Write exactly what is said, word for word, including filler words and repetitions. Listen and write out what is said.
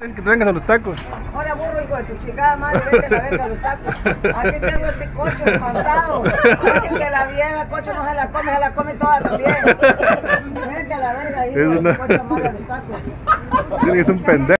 Es que te vengas a los tacos. Ahora burro, hijo de tu chingada madre, vete a la verga a los tacos. Aquí tengo este cocho espantado. Así que la vieja cocho no se la come, se la come toda también. Vete a la verga, hijo de tu cocho madre a los tacos. Es un pendejo.